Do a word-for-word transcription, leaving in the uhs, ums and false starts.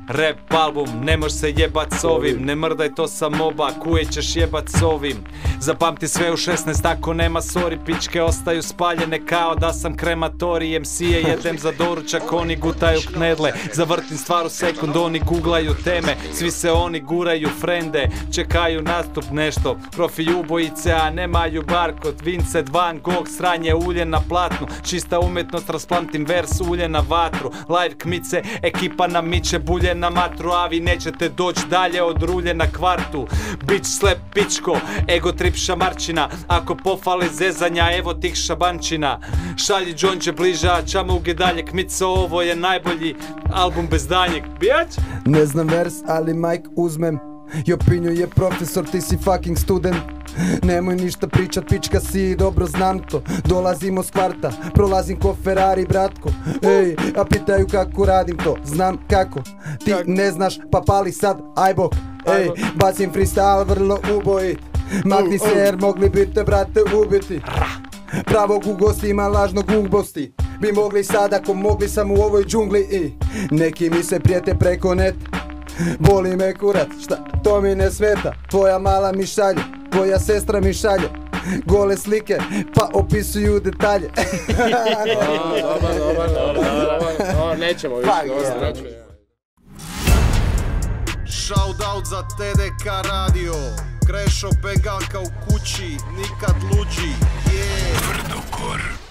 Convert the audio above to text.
Rap album, ne mož se jebat s ovim. Ne mrdaj to sa moba, kuje ćeš jebat s ovim. Zapamti sve u šesnaest, ako nema sorry. Pičke ostaju spaljene kao da sam krematorij. em ce-je jedem za doručak, oni gutaju knedle. Zavrtim stvar u sekund, oni googlaju teme. Svi se oni guraju frende, čekaju nastup nešto. Profi ubojice, a nemaju barkod. Vincent Van Gogh, sranje ulje na platnu. Čista umjetnost, rasplantim vers, ulje na vatru. Live kmice, ekipa namiče bulje na matru. A vi nećete doći dalje od rulje na kvartu. Bitch slep pičko, ego trip šamarčina. Ako pofale zezanja, evo tih šabančina. Šalji džonđe bliže, a čamuge dalje. Kmice, ovo je najbolji album bez danjeg. Bijać? Ne znam vers, ali Mike uzmem. Jopinju je profesor, ti si fucking student. Nemoj ništa pričat, pička si, dobro znam to. Dolazimo s kvarta, prolazim ko Ferrari, bratko. Ej, a pitaju kako radim to, znam kako. Ti ne znaš, pa pali sad, aj bok. Ej, bacim freestyle, vrlo ubojit. Makni se jer mogli bi te, brate, ubiti. Pravog u gostima, lažnog ugbosti. Bi mogli sad ako mogli sam u ovoj džungli i neki mi se prijete preko net. Boli me kurat, šta, to mi ne sveta. Tvoja mala mi šalje, tvoja sestra mi šalje gole slike, pa opisuju detalje. Dobar, dobar, dobar, nećemo više. Shoutout za te de ka radio. Krešo pegalka u kući, nikad luđi. Yeah. Tvrdokor.